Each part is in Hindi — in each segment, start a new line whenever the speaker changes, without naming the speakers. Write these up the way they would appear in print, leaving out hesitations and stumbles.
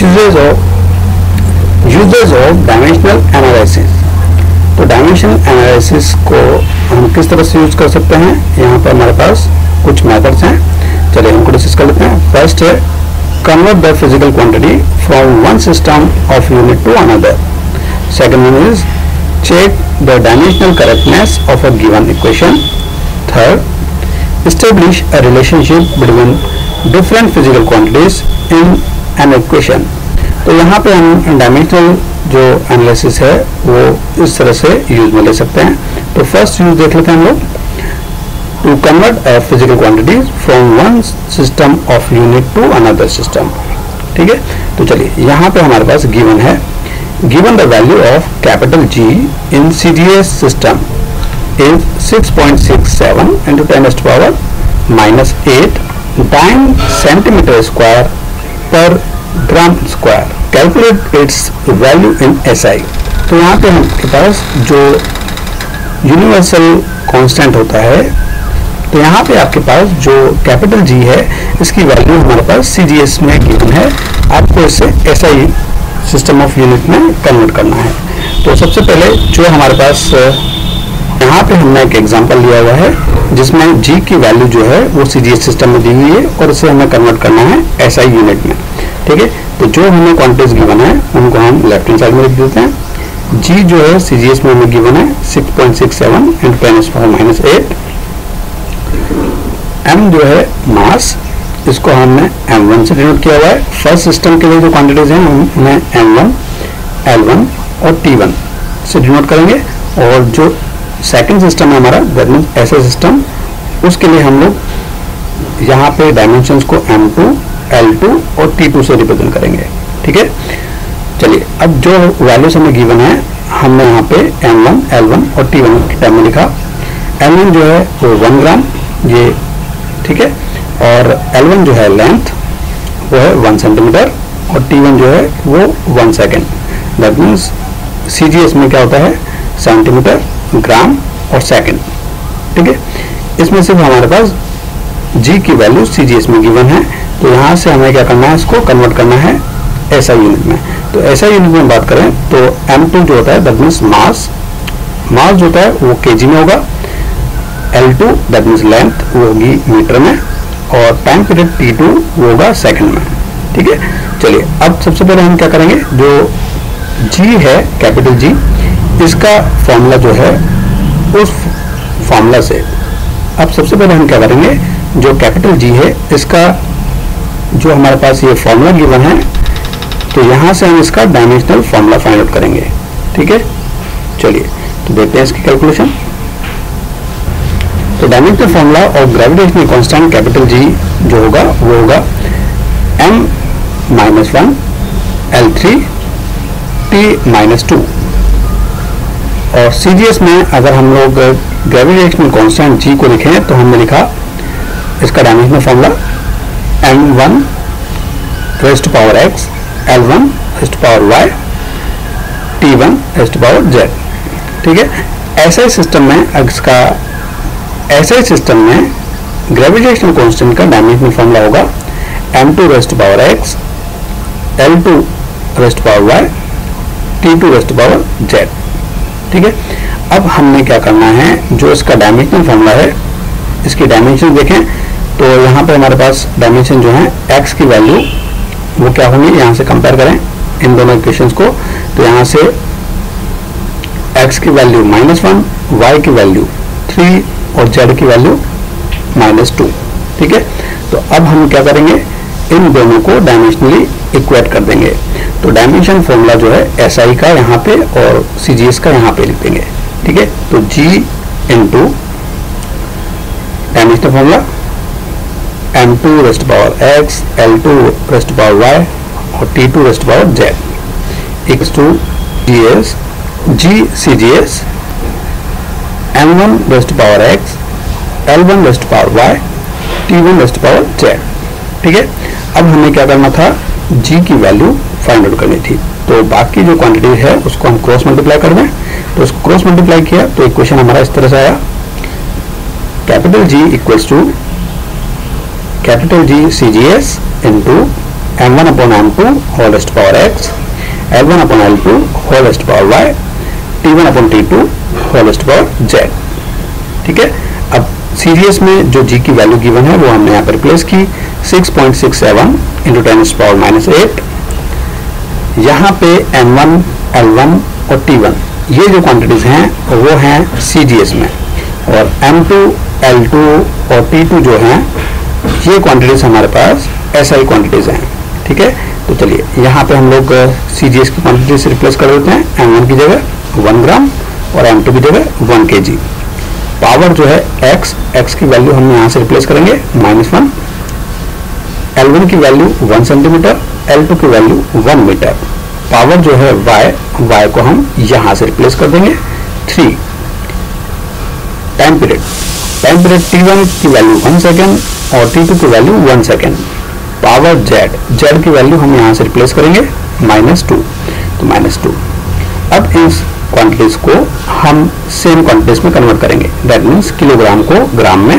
Uses of dimensional analysis. तो डायमेंशनल एनालिसिस को हम किस तरह से यूज कर सकते हैं, यहाँ पर हमारे पास कुछ मेथड्स हैं, चलिए हमको डिस्कस कर लेते हैं। फर्स्ट है convert the physical quantity from one system of unit to another. Second one is check the dimensional correctness of a given equation. Third, establish a relationship between different physical quantities in an equation. तो यहाँ पे हम डायमेंशनल जो एनालिसिस है वो इस तरह से यूज में ले सकते हैं। तो फर्स्ट यूज देख लेते हैं हम लोग, to convert a physical quantity from one system of unit to another system। ठीक है, तो चलिए यहाँ पे हमारे पास गिवन है, given the value of capital G in CGS system is 6.67 into 10 to the power minus 8 dyne centimeter square per gram square, calculate its value in SI। तो यहाँ पे हमारे पास जो यूनिवर्सल कांस्टेंट होता है, तो यहाँ पे आपके पास जो कैपिटल जी है इसकी वैल्यू हमारे पास सीजीएस में गिवन है, आपको इसे एसआई सिस्टम ऑफ यूनिट में कन्वर्ट करना है। तो सबसे पहले जो हमारे पास यहाँ पे हमने एक एग्जांपल लिया हुआ है जिसमें जी की वैल्यू जो है वो सीजीएस सिस्टम में दी हुई है और इसे हमें कन्वर्ट करना है एसआई यूनिट में। ठीक है, तो जो हमें क्वांटिटीज गिवन है उनको हम लेफ्ट हैंड साइड में लिख देते हैं। जी जो है सीजीएस में हमें गिवन है 6.67 into 10 to the power minus 8। m जो है मास, इसको हमने m1 से डिनोट किया हुआ है। फर्स्ट सिस्टम के लिए जो क्वांटिटीज हैं हम उन्हें m1, l1 और t1 से डिनोट करेंगे, और जो सेकंड सिस्टम है हमारा दैट मींस ऐसा सिस्टम, उसके लिए हम लोग यहाँ पे डायमेंशंस को m2, l2 और t2 से रिप्रेजेंट करेंगे। ठीक है, चलिए अब जो वैल्यूज हमें गिवन है हमने यहाँ पे m1, l1 और t1 के टर्म में लिखा। m1 जो है वो 1 ग्राम ये, ठीक है, और L1 जो है लेंथ वो है 1 सेंटीमीटर और T1 जो है वो 1 सेकेंड। दैट मीन्स CGS में क्या होता है सेंटीमीटर, ग्राम और सेकेंड। ठीक है, इसमें सिर्फ हमारे पास G की वैल्यू CGS में गिवन है, तो यहाँ से हमें क्या करना है, इसको कन्वर्ट करना है SI यूनिट में। तो SI यूनिट में बात करें तो M2 जो होता है दैट मीन्स मास जो होता है वो kg में होगा, L2 दैट मीन्स लेंथ वो होगी मीटर में, और टाइम पीरियड T2 वो होगा सेकंड में। ठीक है, चलिए अब सबसे पहले हम क्या करेंगे, जो G है कैपिटल G, इसका फॉर्मूला जो है उस फॉर्मूला से अब सबसे पहले हम क्या करेंगे, जो कैपिटल G है इसका जो हमारे पास ये फॉर्मूला गिवन है, तो यहाँ से हम इसका डायमेंशनल फॉर्मूला फाइंड आउट करेंगे। ठीक है, चलिए तो देखते हैं इसकी कैलकुलेशन। तो डायमेंशनल फॉर्मूला और ग्रेविटेशनल कांस्टेंट कैपिटल जी जो होगा वो होगा m-1 L3 T-2, और CGS में अगर हम लोग ग्रेविटेशनल कांस्टेंट जी को लिखें तो हमने लिखा इसका dimensional formula m1 raised to power x, L1 raised to power y, T1 raised to power z। ठीक है, ऐसे सिस्टम में इसका ऐसे सिस्टम में ग्रेविटेशनल कांस्टेंट का डायमेंशनल फॉर्मूला होगा m2 raised to power x, L2 raised to power y, T2 raised to power z। ठीक है, अब हमने क्या करना है, जो इसका डायमेंशनल फॉर्मूला है इसकी डायमेंशन देखें तो यहाँ पे हमारे पास डायमेंशन जो है x की वैल्यू वो क्या होंगी, यहाँ से कंपेयर करें इन दोनों इक्वेशंस को, तो यहाँ से x की वैल्यू -1, y की वैल्यू 3 और z की वैल्यू -2। ठीक है, तो अब हम क्या करेंगे, इन दोनों को डायमेंशनली इक्वेट कर देंगे। तो डायमेंशन फॉर्मूला जो है SI का यहाँ पे और CGS का यहाँ पे लिख देंगे। ठीक है, तो G into dimensional formula m2 raised to power x, L2 raised to power y और T2 raised to power z equals to G CGS m1 raised to power x, L1 raised to power y, T1 raised to power z। ठीक है, अब हमें क्या करना था, G की वैल्यू फाइंड आउट करनी थी, तो बाकी जो क्वांटिटी है उसको हम क्रॉस मल्टीप्लाई कर दें। तो उसको क्रॉस मल्टीप्लाई किया तो इक्वेशन हमारा इस तरह से आया, capital G equals to capital G CGS into m1 upon m2 whole raised to power x, l1 upon l2 whole raised to power y, t1 upon t2 whole raised to power z। ठीक है, अब सीरीज में जो g की वैल्यू गिवन है वो हमने यहाँ पर रिप्लेस की 6.67 इंटू 10 raised to power -8। यहाँ पे m1, l1 और t1 ये जो क्वांटिटीज हैं वो हैं CGS में, और m2, l2 और t2 जो हैं ये क्वांटिटीज हमारे पास SI क्वांटिटीज हैं। ठीक है, तो चलिए यहाँ पे हम लोग CGS की क्वांटिटी से रिप्लेस कर देते हैं। m1 की जगह 1 ग्राम और m2 की जगह 1 kg। पावर जो है x की वैल्यू हम यहाँ से रिप्लेस करेंगे -1, l1 की वैल्यू 1 सेंटीमीटर, l2 की वैल्यू 1 मीटर। पावर जो है y को हम यहाँ से रिप्लेस कर देंगे 3। टाइम पीरियड t1 की वैल्यू 1 सेकेंड और t2 की वैल्यू 1 सेकेंड। पावर z की वैल्यू हम यहाँ से रिप्लेस करेंगे -2, तो -2। अब इस क्वांटिटीज को हम सेम क्वांटिटीज में कन्वर्ट करेंगे, दैट मीन्स किलोग्राम को ग्राम में,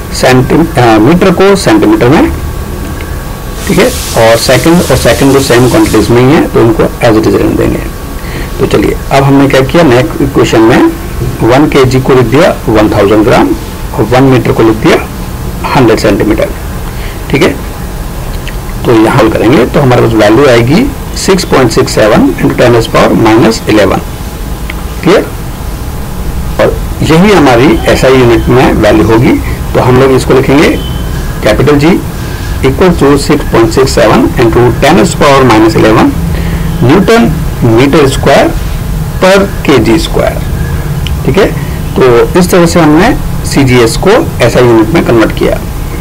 मीटर को सेंटीमीटर में। ठीक है, और सेकंड जो सेम क्वांटिटीज में ही है तो उनको एज इट इज रहने देंगे। तो चलिए अब हमने क्या किया, नेक्स्ट इक्वेशन में 1 kg को लिख दिया 1000 ग्राम और 1 मीटर को लिख दिया 100 सेंटीमीटर। ठीक है, तो यहाँ हल करेंगे तो हमारे पास वैल्यू आएगी 6.67 into 10 raised to power -11। Clear, और यही हमारी SI यूनिट में वैल्यू होगी। तो हम लोग इसको लिखेंगे capital G equal to 6.67 into 10 raised to power -11 newton metre square पर kg स्क्वायर। ठीक है, तो इस तरह से हमने CGS को SI यूनिट में कन्वर्ट किया।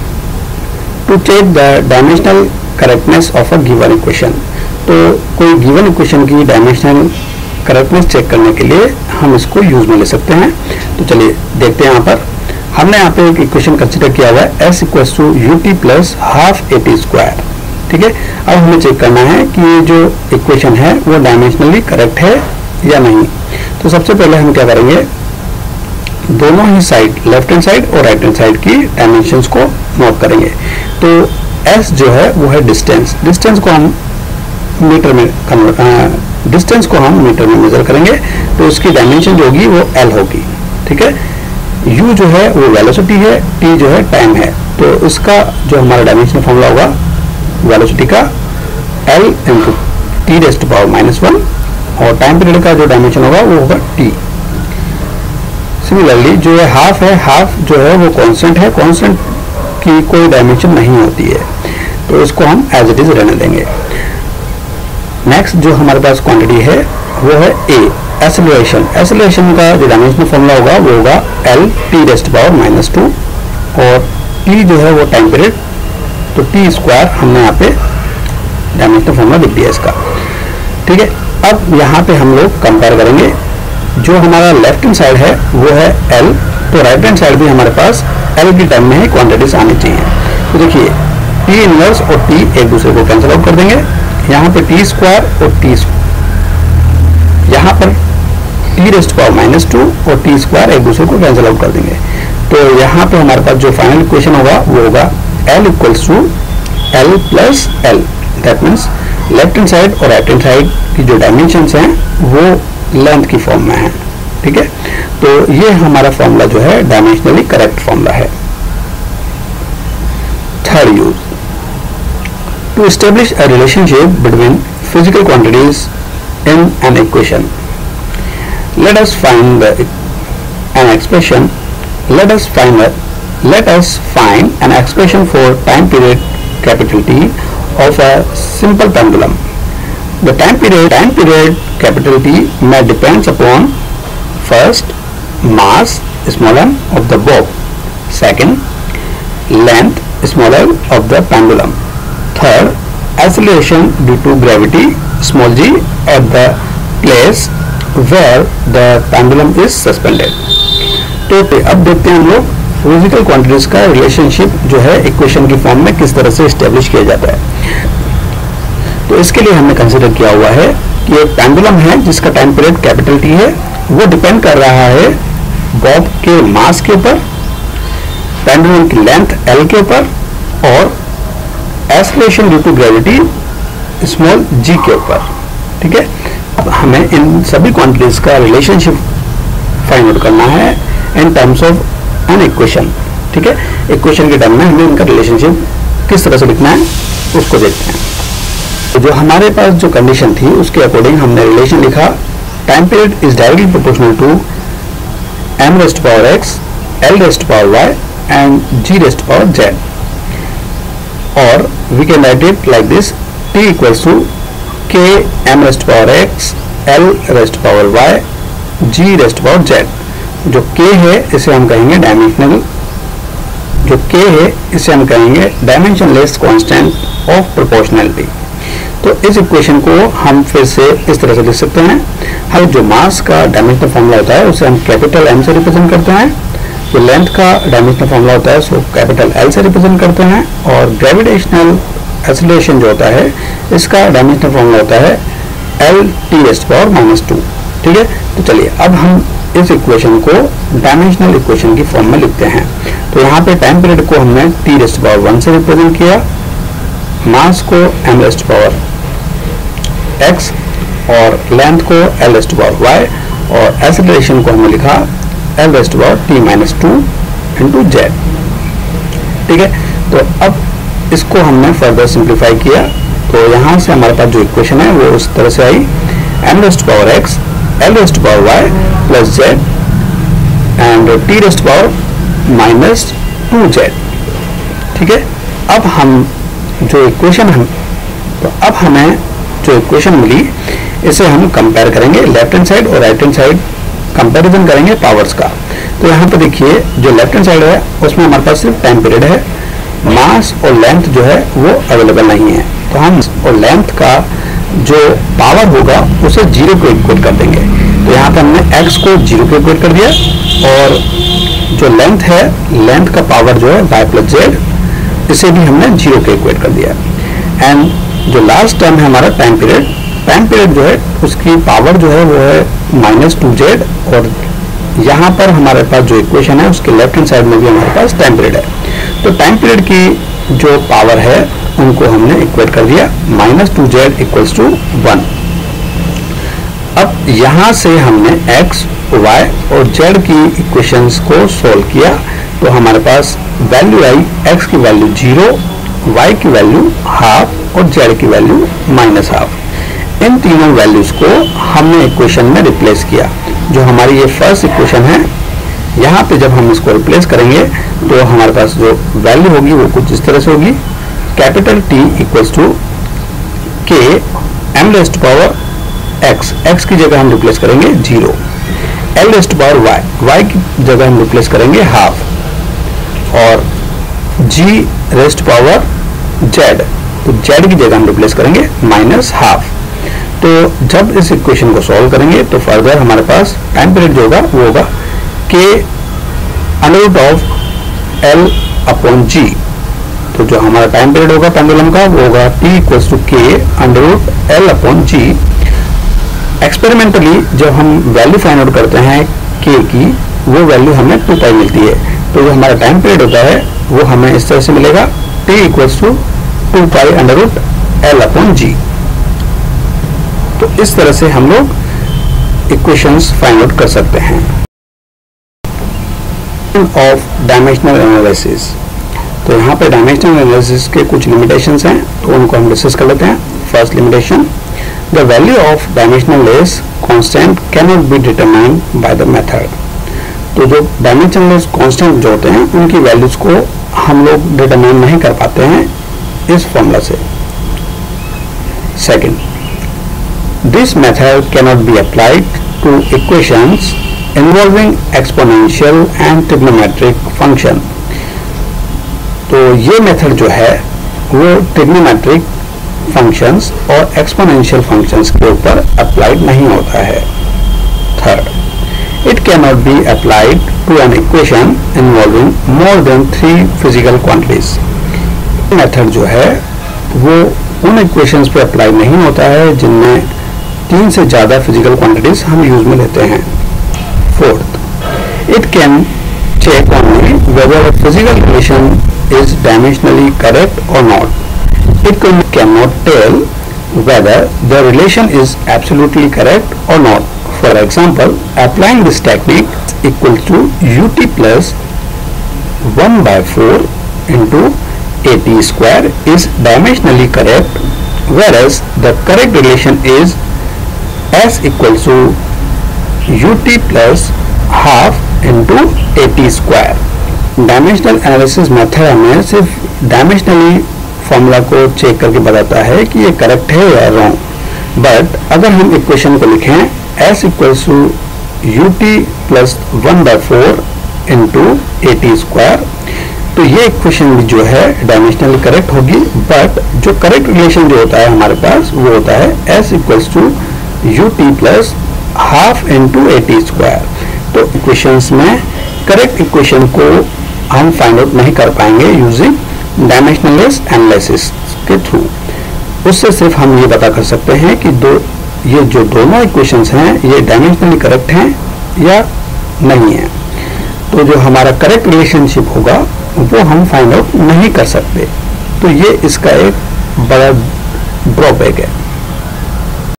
To check the dimensional correctness of a given equation, तो कोई गिवन इक्वेशन की डायमेंशनल करेक्टनेस चेक करने के लिए हम इसको यूज में ले सकते हैं। तो चलिए देखते हैं, यहाँ पर हमने यहाँ पे एक इक्वेशन कंसिडर किया हुआ है s equals to ut plus half at square. ठीक है, अब हमें चेक करना है कि ये जो इक्वेशन है वो डायमेंशनली करेक्ट है या नहीं। तो सबसे पहले हम क्या करेंगे, दोनों ही साइड, लेफ्ट हैंड साइड और राइट हैंड साइड की डायमेंशंस को नोट करेंगे। तो s जो है वो है डिस्टेंस को हम मीटर में डिस्टेंस को हम मीटर में मेजर करेंगे, तो उसकी डायमेंशन जो होगी वो l होगी। ठीक है, u जो है वो वेलोसिटी है, t जो है टाइम है, तो इसका जो हमारा डायमेंशन फॉर्मूला होगा वेलोसिटी का l into T raise to power -1, और टाइम पीरियड का जो डायमेंशन होगा वो होगा t। सिमिलरली जो है हाफ जो है वो कांस्टेंट है, कांस्टेंट की कोई डायमेंशन नहीं होती है, तो इसको हम एज इट इज रहने देंगे। नेक्स्ट जो हमारे पास क्वांटिटी है वो है a, एक्सेलरेशन का जो डायमेंशनल फॉर्मूला होगा वो होगा l t raise to power -2, और t जो है वो टाइम पीरियड, तो t स्क्वायर हमने यहाँ पे डायमेंशनल फॉर्मूला लिख दिया इसका। ठीक है, अब यहाँ पे हम लोग कंपेयर करेंगे, जो हमारा लेफ्ट हैंड साइड है वो है l, तो राइट हैंड साइड भी हमारे पास l की टर्म में ही क्वांटिटीज आनी चाहिए। तो देखिए t इनवर्स और t एक दूसरे को कैंसिल आउट कर देंगे, यहाँ पे t स्क्वायर और t, यहाँ पर t रेज़ टू पावर -2 और t स्क्वायर एक दूसरे को कैंसिल आउट कर देंगे। तो यहाँ पे हमारे पास जो फाइनल इक्वेशन होगा वो होगा l equals to l plus l, that means left hand side और राइट हैंड साइड की जो डायमेंशंस हैं वो लेंथ की फॉर्म में है। ठीक है, तो ये हमारा फॉर्मूला जो है डायमेंशनली करेक्ट फॉर्मूला है। Third use, to establish a relationship between physical quantities in an equation, let us find an expression for time period capital T of a simple pendulum. The time period capital T may depends upon first mass small m of the bob, second length small l of the pendulum, third acceleration due to gravity small g at the place where the pendulum is suspended. तो अब देखते हैं हम लोग फिजिकल क्वांटिटीज का रिलेशनशिप जो है इक्वेशन की फॉर्म में किस तरह से एस्टेब्लिश किया जाता है। तो इसके लिए हमने कंसीडर किया हुआ है कि एक पेंडुलम है जिसका टाइम पीरियड कैपिटल टी है, वो डिपेंड कर रहा है बॉब के मास के ऊपर, पेंडुलम की लेंथ एल के ऊपर, और acceleration due to gravity small g के ऊपर। ठीक है, अब हमें इन सभी क्वांटिटीज का रिलेशनशिप फाइंड आउट करना है in terms of an equation. ठीक है, इक्वेशन के टर्म में हमें इनका रिलेशनशिप किस तरह से लिखना है उसको देखते हैं। तो जो हमारे पास जो कंडीशन थी उसके अकॉर्डिंग हमने रिलेशन लिखा, time period is directly proportional to m raised to power x, l raised to power y and g raised to power z, or we can write it like this: t equals to k m raised to power x, l raised to power y, g raised to power z। जो k है इसे हम कहेंगे डायमेंशनल, जो k है इसे हम कहेंगे डायमेंशनलेस कांस्टेंट ऑफ प्रोपोर्शनैलिटी। तो इस इक्वेशन को हम फिर से इस तरह से लिख सकते हैं। हम जो मास का डायमेंशनल फॉर्मूला होता है उसे हम कैपिटल M से रिप्रेजेंट करते हैं, जो लेंथ का डायमेंशनल फॉर्मूला होता है उसको कैपिटल L से रिप्रेजेंट करते हैं, और ग्रेविटेशनल एक्सेलरेशन जो होता है इसका डायमेंशनल फॉर्मूला होता है L(t⁻²)। ठीक है, तो चलिए अब हम इस इक्वेशन को डायमेंशनल इक्वेशन की फॉर्म में लिखते हैं। तो यहाँ पे टाइम पीरियड को हमने t⁻1 से रिप्रेजेंट किया, मास को m⁻x और लेंथ को l⁻y, और एक्सेलरेशन को हमने लिखा l⁻t⁻2 × z। ठीक है, तो अब इसको हमने फर्दर सिंप्लीफाई किया, तो यहाँ से हमारे पास जो इक्वेशन है वो उस तरह से आई: m⁻x l⁻y + z and t⁻2z। ठीक है, अब हम जो इक्वेशन अब हमें जो इक्वेशन मिली इसे हम कंपेयर करेंगे, लेफ्ट हैंड साइड और राइट हैंड साइड कंपैरिजन करेंगे पावर्स का। तो यहाँ पे देखिए जो लेफ्ट हैंड साइड है उसमें हमारे पास सिर्फ टाइम पीरियड है, मास और लेंथ जो है वो अवेलेबल नहीं है। तो हम और लेंथ का जो पावर होगा उसे 0 को इक्वेट कर देंगे। तो यहाँ पे हमने x को 0 को इक्वेट कर दिया, और जो लेंथ है, लेंथ का पावर जो है y + z, इसे भी हमने 0 के इक्वेट कर दिया। एंड जो लास्ट टर्म है हमारा टाइम पीरियड जो है उसकी पावर जो है वो है -2z, और यहाँ पर हमारे पास जो इक्वेशन है उसके लेफ्ट हैंड साइड में भी हमारे पास टाइम पीरियड है। तो टाइम पीरियड की जो पावर है उनको हमने इक्वेट कर दिया, -2z = 1। अब यहाँ से हमने x, y और z की इक्वेशंस को सोल्व किया, तो हमारे पास वैल्यू आई, x की वैल्यू 0, y की वैल्यू 1/2 और z की वैल्यू -1/2। इन तीनों वैल्यूज को हमने इक्वेशन में रिप्लेस किया। जो हमारी ये फर्स्ट इक्वेशन है, यहाँ पे जब हम इसको रिप्लेस करेंगे तो हमारे पास जो वैल्यू होगी वो कुछ इस तरह से होगी: capital T = k m⁻x, x की जगह हम रिप्लेस करेंगे 0, l⁻y, y की जगह हम रिप्लेस करेंगे 1/2, और g⁻z, तो z की जगह हम रिप्लेस करेंगे -1/2। तो जब इस इक्वेशन को सॉल्व करेंगे तो फर्दर हमारे पास टाइम पीरियड जो होगा वो होगा k √L/g। तो जो हमारा टाइम पीरियड होगा पेंडुलम का वो होगा t = k √L/g। एक्सपेरिमेंटली जब हम वैल्यू फाइंड आउट करते हैं k की, वो वैल्यू हमें 2π मिलती है। तो जो हमारा टाइम पीरियड होता है वो हमें इस तरह से मिलेगा: t = 2π √L/g। तो इस तरह से हम लोग इक्वेशंस फाइंड आउट कर सकते हैं। ऑफ डायमेंशनल एनालिसिस, तो यहाँ पे डायमेंशनल एनालिसिस के कुछ लिमिटेशंस हैं, तो उनको हम डिस्कस कर लेते हैं। First limitation: the value of dimensionless constant can not be determined by the method. तो जो डायमेंशनलेस कांस्टेंट जो होते हैं उनकी वैल्यूज को हम लोग डिटरमाइन नहीं कर पाते हैं इस फॉर्मूला से। Second, this method cannot be applied to equations involving exponential and trigonometric function। तो ये मेथड जो है वो trigonometric functions और exponential functions के ऊपर अप्लाइड नहीं होता है। Third, it cannot be applied to an equation involving more than 3 physical quantities। Method जो है वो उन इक्वेशंस पे अप्लाई नहीं होता है जिनमें 3 से ज़्यादा फिजिकल क्वांटिटीज हम यूज में लेते हैं। Fourth, it can check only whether a physical relation is dimensionally correct or not. It cannot tell whether the relation is absolutely correct or not. For example, applying this technique equal to ut plus 1 by 4 into at square is dimensionally correct, whereas the correct relation is s equals to ut plus half into at square. Dimensional analysis method हमें सिर्फ डायमेंशनली फॉर्मूला को चेक करके बताता है कि ये करेक्ट है या रॉन्ग, बट अगर हम इक्वेशन को लिखें s equals to ut plus 1 by 4 into at square, तो ये इक्वेशन भी जो है डायमेंशनली करेक्ट होगी, बट जो करेक्ट रिलेशन जो होता है हमारे पास वो होता है s equals to ut plus half into at square. तो इक्वेशंस में करेक्ट इक्वेशन को हम फाइंड आउट नहीं कर पाएंगे यूजिंग डायमेंशनलेस एनालिसिस के थ्रू। उससे सिर्फ हम ये पता कर सकते हैं कि ये जो दोनों इक्वेशंस हैं ये डायमेंशनली करेक्ट हैं या नहीं है। तो जो हमारा करेक्ट रिलेशनशिप होगा वो हम फाइंड आउट नहीं कर सकते, तो ये इसका एक बड़ा ड्रॉबैक है।